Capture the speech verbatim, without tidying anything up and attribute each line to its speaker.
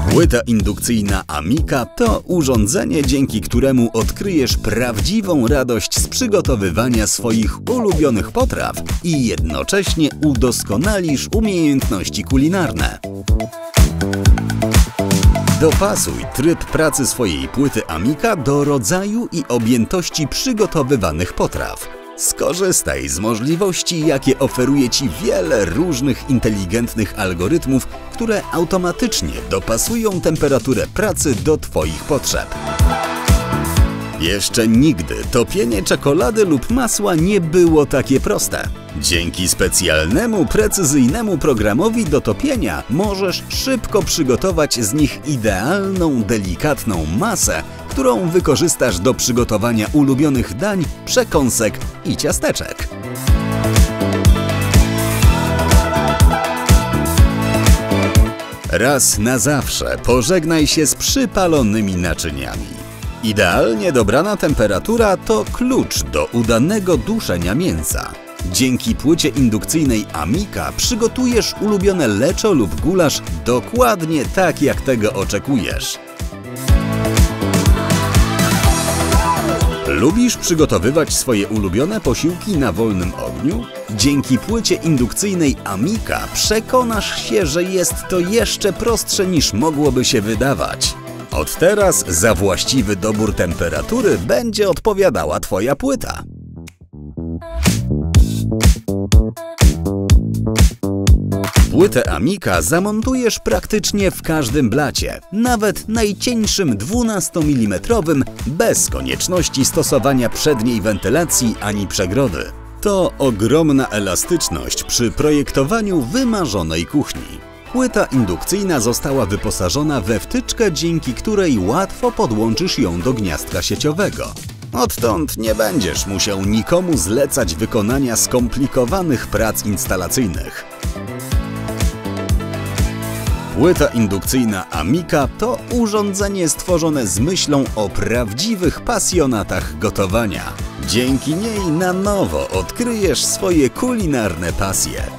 Speaker 1: Płyta indukcyjna Amica to urządzenie, dzięki któremu odkryjesz prawdziwą radość z przygotowywania swoich ulubionych potraw i jednocześnie udoskonalisz umiejętności kulinarne. Dopasuj tryb pracy swojej płyty Amica do rodzaju i objętości przygotowywanych potraw. Skorzystaj z możliwości, jakie oferuje Ci wiele różnych inteligentnych algorytmów, które automatycznie dopasują temperaturę pracy do Twoich potrzeb. Jeszcze nigdy topienie czekolady lub masła nie było takie proste. Dzięki specjalnemu, precyzyjnemu programowi do topienia możesz szybko przygotować z nich idealną, delikatną masę, którą wykorzystasz do przygotowania ulubionych dań, przekąsek i ciasteczek. Raz na zawsze pożegnaj się z przypalonymi naczyniami. Idealnie dobrana temperatura to klucz do udanego duszenia mięsa. Dzięki płycie indukcyjnej Amica przygotujesz ulubione leczo lub gulasz dokładnie tak, jak tego oczekujesz. Lubisz przygotowywać swoje ulubione posiłki na wolnym ogniu? Dzięki płycie indukcyjnej Amica przekonasz się, że jest to jeszcze prostsze niż mogłoby się wydawać. Od teraz za właściwy dobór temperatury będzie odpowiadała Twoja płyta. Płytę Amica zamontujesz praktycznie w każdym blacie, nawet najcieńszym dwunastomilimetrowym, bez konieczności stosowania przedniej wentylacji ani przegrody. To ogromna elastyczność przy projektowaniu wymarzonej kuchni. Płyta indukcyjna została wyposażona we wtyczkę, dzięki której łatwo podłączysz ją do gniazdka sieciowego. Odtąd nie będziesz musiał nikomu zlecać wykonania skomplikowanych prac instalacyjnych. Płyta indukcyjna Amica to urządzenie stworzone z myślą o prawdziwych pasjonatach gotowania. Dzięki niej na nowo odkryjesz swoje kulinarne pasje.